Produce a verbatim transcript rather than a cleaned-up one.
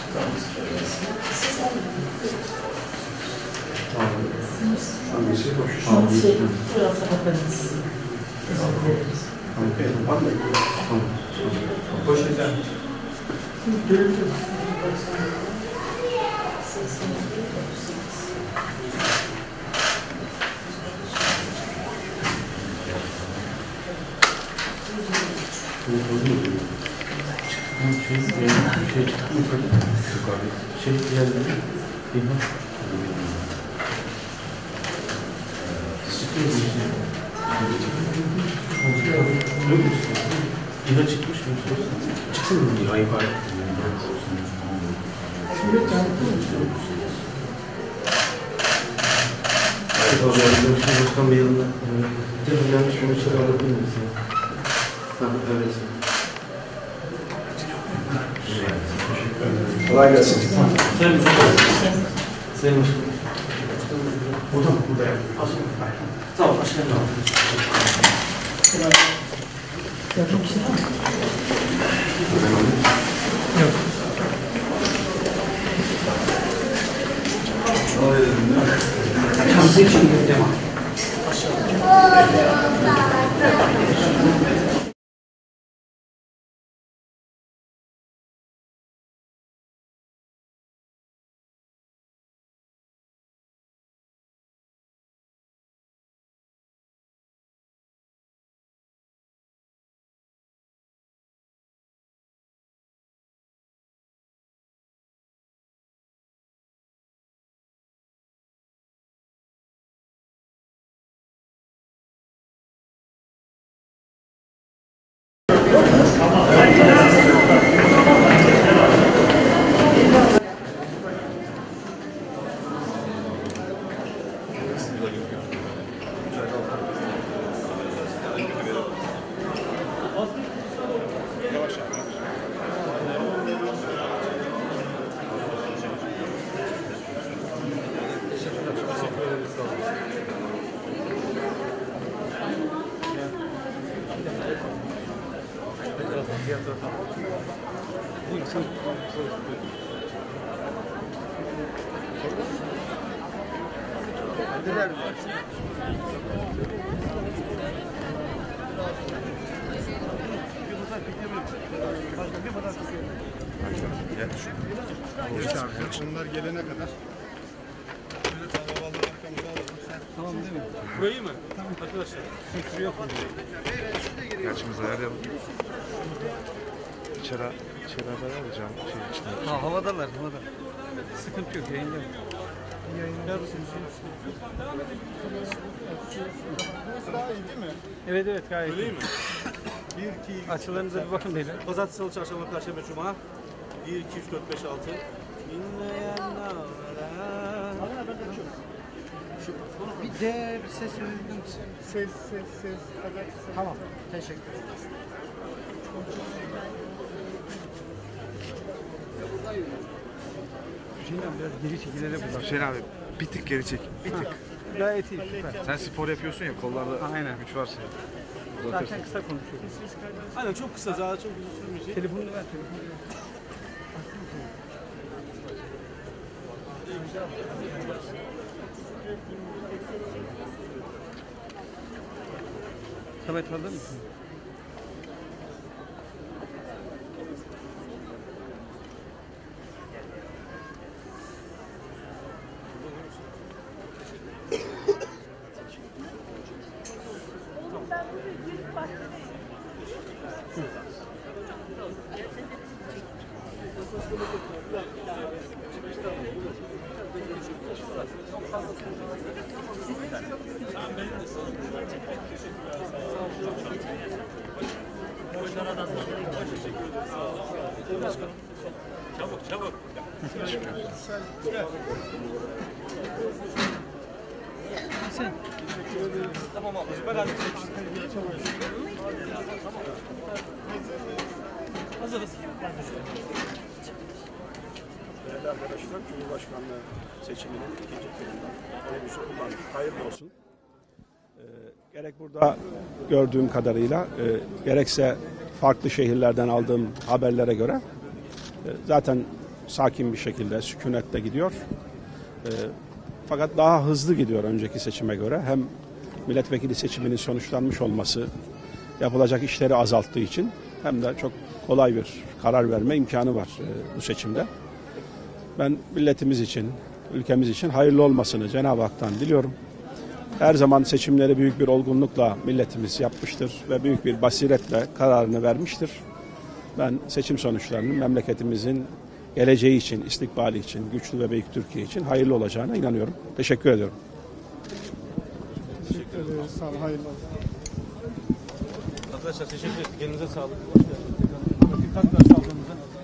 Hangisi boş? Şey, burası bakarız. Teşekkür ederiz. Tamam. Hoş geldin. Görüntü. Şey yerleri bilmem. İla çıkmış mı? Çıktı mı? Ay var. Evet, o zaman Başkan Başkan Bey yanında. Bir de yanlış bir şey alabilir miyiz? Ha, evet. Kolay gelsin. Sayın Başkanım. Sayın Başkanım. Burada mı? Burada ya. Tamam, başkanım. Yapacak bir şey var mı? Yok. Kamsi için devam. Onlar gelene kadar. Tamam değil mi? Burayı mı? Tamam. Arkadaşlar. Fikri yok mu? Gerçimizi ayarlayalım. İçeri, içeri haber alacağım. Şey içinde. Ha, havadalar, havada. Sıkıntı yok, yayında yok. Yayında. Burası daha iyi değil mi? Evet evet gayet Öyle iyi. mi? bir, iki, Açılarınıza bir bakın beyler. Pazartesi, Salı, Çarşamba, Perşembe, Cuma. bir, iki, üç, dört, beş, altı. İnleyen Bir de bir ses verebilir misin? ses, ses, ses. Evet, ses. Tamam, teşekkür ederim. Hüseyin abi biraz geri çekilerek buradan. Hüseyin abi bir tık geri çek. Bir tık. Gayet iyi, süper. Sen spor yapıyorsun ya kollarda Aynen. güç varsa. Zaten kısa konuşuyoruz. Aynen çok kısa, daha çok uzun sürmeyecek. Telefonunu ver, telefonunu ver. Samet hazır mısın? Çabuk çabuk. Sen. Tamam abi, ben halledeceğim. Hazırız. Değerli arkadaşlar, Cumhurbaşkanlığı seçiminin ikinci turunda oyumuzu kullandık. Hayırlı olsun. Ee, gerek burada gördüğüm kadarıyla, e, gerekse farklı şehirlerden aldığım haberlere göre e, zaten sakin bir şekilde, sükunetle gidiyor. E, fakat daha hızlı gidiyor önceki seçime göre. Hem milletvekili seçiminin sonuçlanmış olması yapılacak işleri azalttığı için hem de çok kolay bir karar verme imkanı var e, bu seçimde. Ben milletimiz için, ülkemiz için hayırlı olmasını Cenab-ı Hak'tan diliyorum. Her zaman seçimleri büyük bir olgunlukla milletimiz yapmıştır ve büyük bir basiretle kararını vermiştir. Ben seçim sonuçlarının memleketimizin geleceği için, istikbali için, güçlü ve büyük Türkiye için hayırlı olacağına inanıyorum. Teşekkür ediyorum. Teşekkür ederiz. Sağ olun. Hayırlı olsun. Arkadaşlar teşekkür ederim. Kendinize sağlık. Dikkat kaldığımıza.